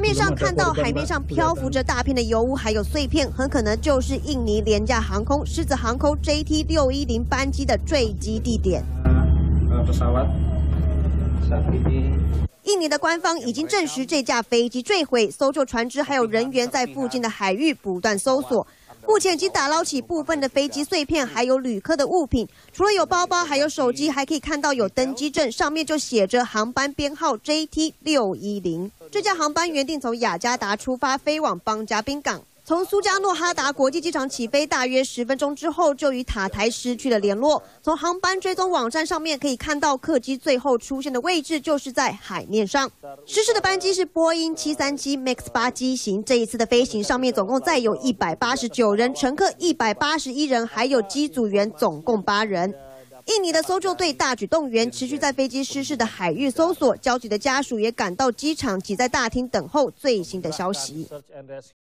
面上看到海面上漂浮着大片的油污，还有碎片，很可能就是印尼廉价航空狮子航空 JT610班机的坠机地点。印尼的官方已经证实这架飞机坠毁，搜救船只还有人员在附近的海域不断搜索。 目前已经打捞起部分的飞机碎片，还有旅客的物品。除了有包包，还有手机，还可以看到有登机证，上面就写着航班编号 JT610。这架航班原定从雅加达出发，飞往邦加宾港。 从苏加诺哈达国际机场起飞，大约10分钟之后就与塔台失去了联络。从航班追踪网站上面可以看到，客机最后出现的位置就是在海面上。失事的班机是波音737 MAX 8机型。这一次的飞行上面总共载有189人，乘客181人，还有机组员总共8人。 印尼的搜救队大举动员，持续在飞机失事的海域搜索。焦急的家属也赶到机场，挤在大厅等候最新的消息。